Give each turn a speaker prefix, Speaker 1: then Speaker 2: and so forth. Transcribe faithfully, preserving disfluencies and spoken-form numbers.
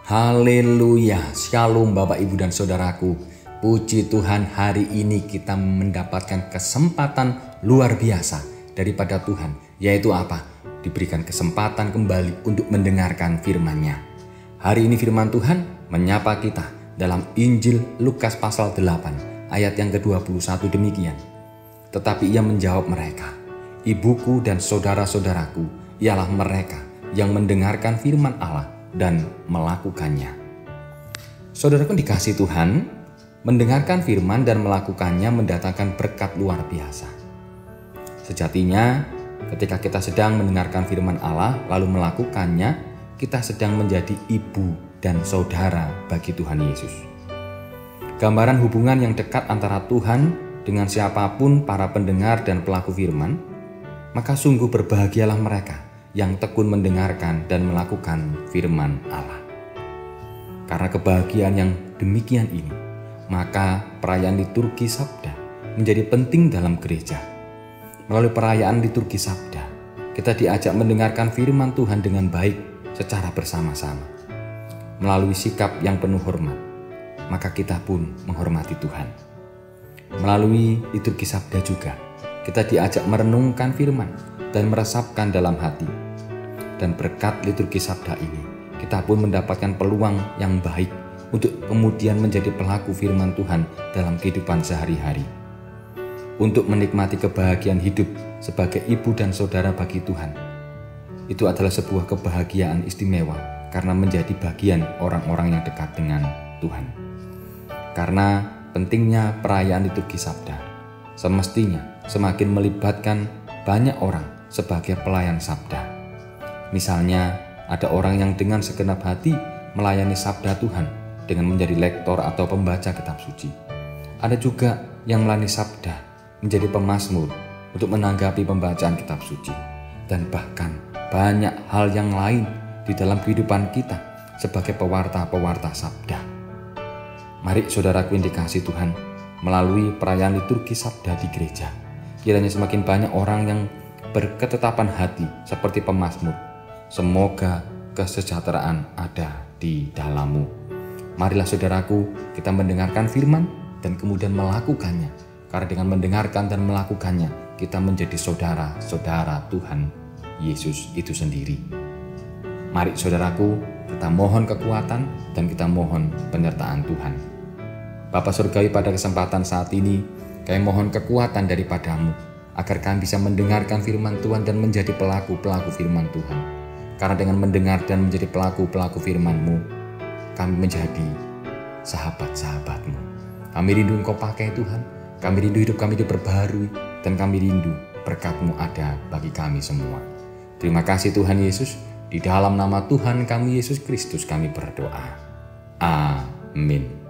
Speaker 1: Haleluya, shalom Bapak Ibu dan Saudaraku. Puji Tuhan, hari ini kita mendapatkan kesempatan luar biasa daripada Tuhan. Yaitu apa? Diberikan kesempatan kembali untuk mendengarkan firman-Nya. Hari ini firman Tuhan menyapa kita dalam Injil Lukas pasal delapan ayat yang ke dua puluh satu demikian. Tetapi ia menjawab mereka, ibuku dan saudara-saudaraku ialah mereka yang mendengarkan firman Allah dan melakukannya. Saudaraku dikasih Tuhan, mendengarkan firman dan melakukannya mendatangkan berkat luar biasa. Sejatinya ketika kita sedang mendengarkan firman Allah lalu melakukannya, kita sedang menjadi ibu dan saudara bagi Tuhan Yesus. Gambaran hubungan yang dekat antara Tuhan dengan siapapun para pendengar dan pelaku firman, maka sungguh berbahagialah mereka yang tekun mendengarkan dan melakukan firman Allah. Karena kebahagiaan yang demikian ini, maka perayaan liturgi Sabda menjadi penting dalam gereja. Melalui perayaan liturgi Sabda, kita diajak mendengarkan firman Tuhan dengan baik secara bersama-sama. Melalui sikap yang penuh hormat, maka kita pun menghormati Tuhan. Melalui liturgi Sabda juga, kita diajak merenungkan firman dan meresapkan dalam hati. Dan berkat liturgi Sabda ini, kita pun mendapatkan peluang yang baik untuk kemudian menjadi pelaku firman Tuhan dalam kehidupan sehari-hari. Untuk menikmati kebahagiaan hidup sebagai ibu dan saudara bagi Tuhan. Itu adalah sebuah kebahagiaan istimewa karena menjadi bagian orang-orang yang dekat dengan Tuhan. Karena pentingnya perayaan liturgi Sabda, semestinya semakin melibatkan banyak orang sebagai pelayan Sabda. Misalnya, ada orang yang dengan segenap hati melayani Sabda Tuhan dengan menjadi lektor atau pembaca kitab suci. Ada juga yang melayani Sabda menjadi pemazmur untuk menanggapi pembacaan kitab suci. Dan bahkan banyak hal yang lain di dalam kehidupan kita sebagai pewarta-pewarta Sabda. Mari saudaraku yang dikasihi Tuhan, melalui perayaan liturgi Sabda di gereja, kiranya semakin banyak orang yang berketetapan hati seperti pemazmur. Semoga kesejahteraan ada di dalammu. Marilah saudaraku, kita mendengarkan firman dan kemudian melakukannya. Karena dengan mendengarkan dan melakukannya, kita menjadi saudara-saudara Tuhan Yesus itu sendiri. Mari saudaraku, kita mohon kekuatan dan kita mohon penyertaan Tuhan. Bapa Surgawi, pada kesempatan saat ini, kami mohon kekuatan daripadamu, agar kami bisa mendengarkan firman Tuhan dan menjadi pelaku-pelaku firman Tuhan. Karena dengan mendengar dan menjadi pelaku-pelaku firman-Mu, kami menjadi sahabat-sahabat-Mu. Kami rindu Engkau pakai Tuhan, kami rindu hidup kami diperbaharui, dan kami rindu berkat-Mu ada bagi kami semua. Terima kasih Tuhan Yesus, di dalam nama Tuhan kami Yesus Kristus kami berdoa. Amin.